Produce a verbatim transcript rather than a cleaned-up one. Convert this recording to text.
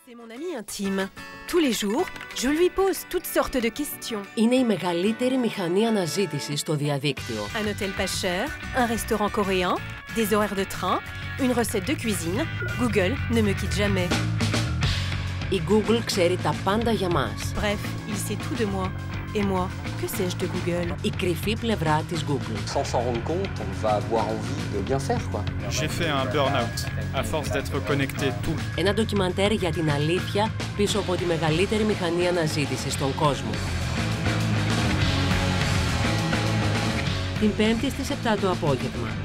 C'est mon ami intime. Tous les jours, je lui pose toutes sortes de questions. Είναι η μεγαλύτερη μηχανή αναζήτησης στο διαδίκτυο. Un hôtel pas cher, un restaurant coréen, des horaires de train, une recette de cuisine. Google ne me quitte jamais. Η Google ξέρει τα πάντα για μας. Bref, il sait tout de moi. Et moi, que sais-je de Google? Η κρυφή πλευρά της Google. Sans s'en rendre compte, on va avoir envie de bien faire, quoi. J'ai fait un burn-out, à force d'être connecté tout. Ένα ντοκιμαντέρ για την αλήθεια πίσω από τη μεγαλύτερη μηχανή αναζήτησης στον κόσμο. Την Πέμπτη στις επτά το απόγευμα.